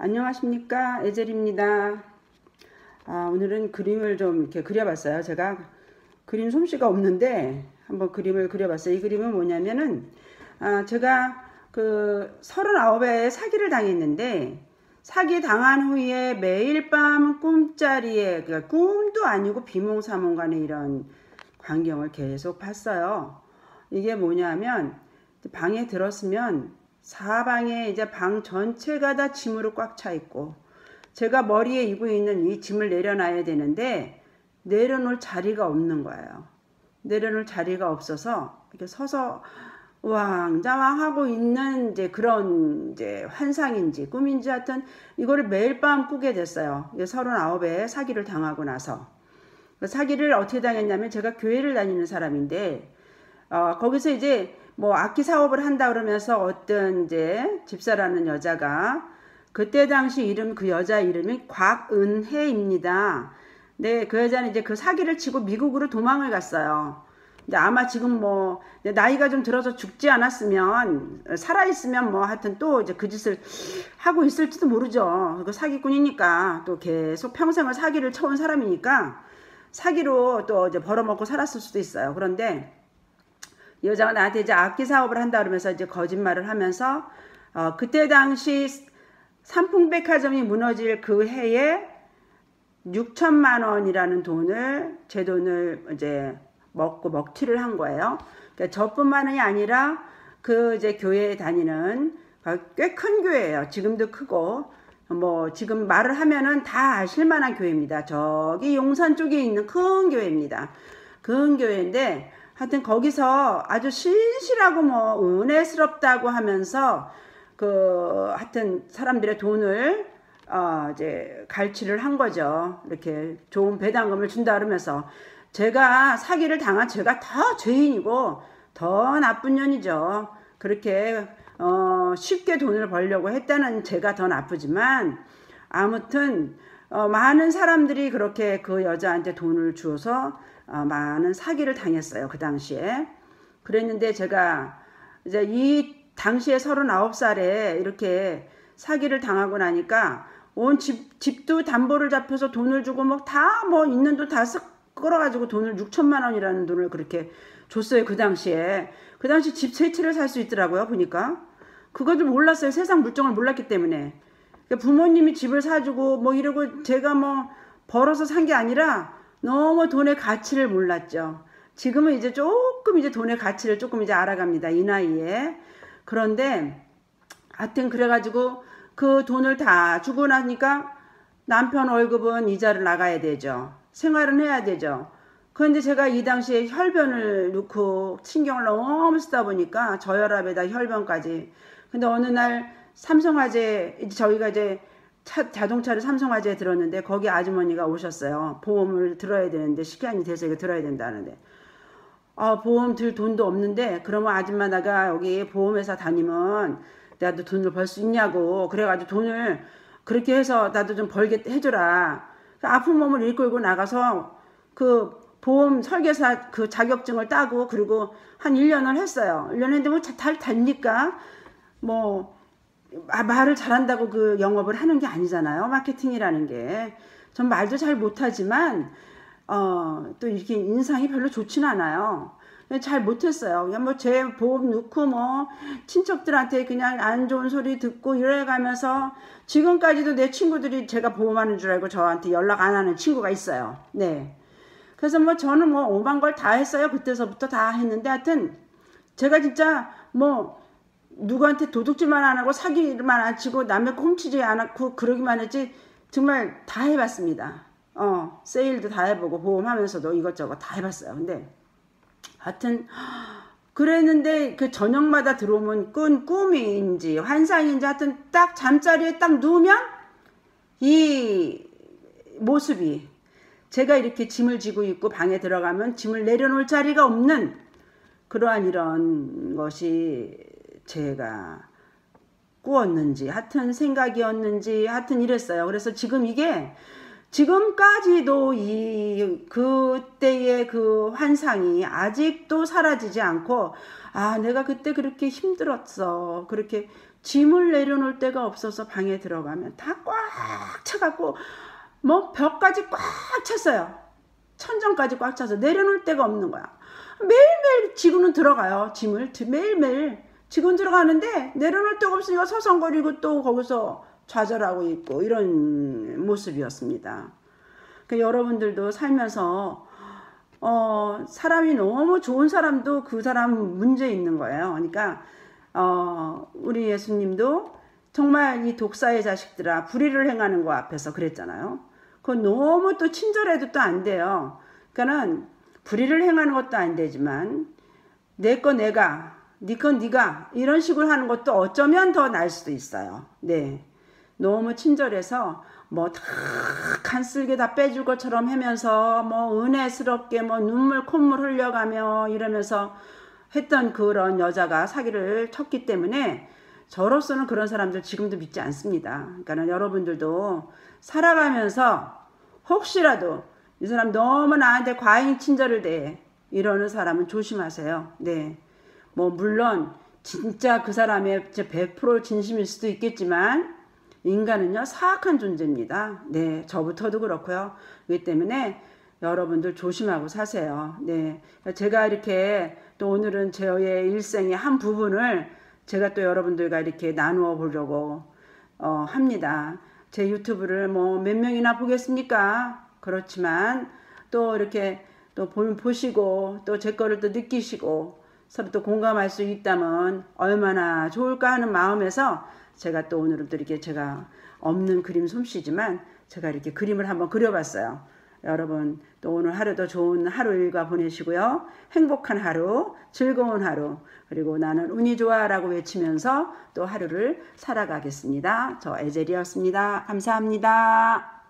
안녕하십니까, 에젤입니다. 오늘은 그림을 좀 이렇게 그려봤어요. 제가 그림 솜씨가 없는데 한번 그림을 그려봤어요. 이 그림은 뭐냐면은 제가 그 39에 사기를 당했는데, 사기 당한 후에 매일 밤 꿈자리에, 그러니까 꿈도 아니고 비몽사몽간에 이런 광경을 계속 봤어요. 이게 뭐냐면, 방에 들었으면 사방에 이제 방 전체가 다 짐으로 꽉 차 있고, 제가 머리에 이고 있는 이 짐을 내려놔야 되는데 내려놓을 자리가 없는 거예요. 내려놓을 자리가 없어서 이렇게 서서 우왕좌왕하고 있는 이제 그런 이제 환상인지 꿈인지 하여튼 이거를 매일 밤 꾸게 됐어요. 39에 사기를 당하고 나서. 사기를 어떻게 당했냐면, 제가 교회를 다니는 사람인데 거기서 이제 뭐 악기 사업을 한다 그러면서 어떤 이제 집사라는 여자가, 그때 당시 그 여자 이름이 곽은혜입니다. 네, 그 여자는 이제 그 사기를 치고 미국으로 도망을 갔어요. 근데 아마 지금 뭐 나이가 좀 들어서 죽지 않았으면, 살아있으면 뭐 하여튼 또 이제 그 짓을 하고 있을지도 모르죠. 그 사기꾼이니까, 또 계속 평생을 사기를 쳐온 사람이니까 사기로 또 이제 벌어먹고 살았을 수도 있어요. 그런데 이 여자가 나한테 이제 악기 사업을 한다 그러면서 이제 거짓말을 하면서 그때 당시 삼풍백화점이 무너질 그 해에 6천만 원이라는 돈을, 제 돈을 이제 먹튀를 한 거예요. 그러니까 저뿐만이 아니라 그 이제 교회에 다니는, 꽤 큰 교회예요. 지금도 크고, 뭐 지금 말을 하면은 다 아실 만한 교회입니다. 저기 용산 쪽에 있는 큰 교회입니다. 큰 교회인데, 하여튼 거기서 아주 신실하고 뭐 은혜스럽다고 하면서 하여튼 사람들의 돈을 이제 갈취를 한 거죠. 이렇게 좋은 배당금을 준다 그러면서, 제가 사기를 당한 제가 더 죄인이고 더 나쁜 년이죠. 그렇게 쉽게 돈을 벌려고 했다는 제가 더 나쁘지만, 아무튼 많은 사람들이 그렇게 그 여자한테 돈을 주어서 많은 사기를 당했어요, 그 당시에. 그랬는데 제가 이제 이 당시에 39살에 이렇게 사기를 당하고 나니까 온 집도 담보를 잡혀서 돈을 주고 뭐 다 뭐 있는 돈 다 쓱 끌어가지고 돈을 6천만 원이라는 돈을 그렇게 줬어요, 그 당시에. 그 당시 집 세 채를 살 수 있더라고요, 보니까. 그것도 몰랐어요. 세상 물정을 몰랐기 때문에. 그러니까 부모님이 집을 사주고 뭐 이러고 제가 뭐 벌어서 산 게 아니라 너무 돈의 가치를 몰랐죠. 지금은 이제 조금 이제 돈의 가치를 조금 이제 알아갑니다, 이 나이에. 그런데 하여튼 그래가지고 그 돈을 다 주고 나니까 남편 월급은 이자를 나가야 되죠. 생활은 해야 되죠. 그런데 제가 이 당시에 혈변을 넣고 신경을 너무 쓰다 보니까 저혈압에다 혈변까지. 근데 어느 날 삼성화재, 저희가 이제 자동차를 삼성화재에 들었는데 거기 아주머니가 오셨어요. 보험을 들어야 되는데, 시간이 돼서 이거 들어야 된다는데, 보험 들 돈도 없는데, 그러면 아줌마 나가 여기 보험회사 다니면 나도 돈을 벌 수 있냐고. 그래가지고 돈을 그렇게 해서 나도 좀 벌게 해줘라. 아픈 몸을 일끌고 나가서 그 보험 설계사 그 자격증을 따고, 그리고 한 1년을 했어요. 1년 했는데 뭐 잘 됩니까? 뭐 말을 잘한다고 그 영업을 하는 게 아니잖아요, 마케팅이라는 게. 전 말도 잘 못하지만 또 이렇게 인상이 별로 좋지는 않아요. 잘 못했어요. 그냥 뭐 제 보험 넣고 뭐 친척들한테 그냥 안 좋은 소리 듣고 이래가면서, 지금까지도 내 친구들이 제가 보험하는 줄 알고 저한테 연락 안 하는 친구가 있어요. 네. 그래서 뭐 저는 뭐 오만 걸 다 했어요. 그때서부터 다 했는데, 하여튼 제가 진짜 뭐 누구한테 도둑질만 안 하고 사기만 안 치고 남의 거 훔치지 않았고 그러기만 했지, 정말 다 해봤습니다. 세일도 다 해보고 보험하면서도 이것저것 다 해봤어요. 근데 하여튼 그랬는데 그 저녁마다 들어오면 꿈인지 환상인지 하여튼 딱 잠자리에 딱 누우면 이 모습이, 제가 이렇게 짐을 지고 있고 방에 들어가면 짐을 내려놓을 자리가 없는 그러한 이런 것이 제가 꾸었는지 하여튼 생각이었는지 하여튼 이랬어요. 그래서 지금 이게 지금까지도 이 그때의 그 환상이 아직도 사라지지 않고, 내가 그때 그렇게 힘들었어, 그렇게 짐을 내려놓을 데가 없어서 방에 들어가면 다 꽉 차갖고 뭐 벽까지 꽉 찼어요. 천정까지 꽉 차서 내려놓을 데가 없는 거야. 매일매일 지구는 들어가요. 짐을 매일매일 지구는 들어가는데 내려놓을 데가 없으니까 서성거리고 또 거기서 좌절하고 있고 이런 모습이었습니다. 그러니까 여러분들도 살면서 사람이 너무 좋은 사람도 그 사람 문제 있는 거예요. 그러니까 우리 예수님도 정말 이 독사의 자식들아 불의를 행하는 거 앞에서 그랬잖아요. 그건 너무 또 친절해도 또 안 돼요. 그러니까는 불의를 행하는 것도 안 되지만 내 거 내가, 네 건 네가 이런 식으로 하는 것도 어쩌면 더 나을 수도 있어요. 네, 너무 친절해서 뭐 다 간쓸게 다 빼줄 것처럼 하면서 뭐 은혜스럽게 뭐 눈물 콧물 흘려가며 이러면서 했던 그런 여자가 사기를 쳤기 때문에 저로서는 그런 사람들 지금도 믿지 않습니다. 그러니까 여러분들도 살아가면서 혹시라도 이 사람 너무 나한테 과잉 친절을 대 이러는 사람은 조심하세요. 네, 뭐 물론 진짜 그 사람의 100% 진심일 수도 있겠지만 인간은요 사악한 존재입니다. 네, 저부터도 그렇고요. 그렇기 때문에 여러분들 조심하고 사세요. 네, 제가 이렇게 또 오늘은 저의 일생의 한 부분을 제가 또 여러분들과 이렇게 나누어 보려고 합니다. 제 유튜브를 뭐 몇 명이나 보겠습니까? 그렇지만 또 이렇게 또 보시고 또 제 거를 또 느끼시고 서로 또 공감할 수 있다면 얼마나 좋을까 하는 마음에서 제가 또 오늘은 또 이렇게 제가 없는 그림 솜씨지만 제가 이렇게 그림을 한번 그려봤어요. 여러분 또 오늘 하루도 좋은 하루 일과 보내시고요. 행복한 하루, 즐거운 하루, 그리고 나는 운이 좋아 라고 외치면서 또 하루를 살아가겠습니다. 저 에젤이었습니다. 감사합니다.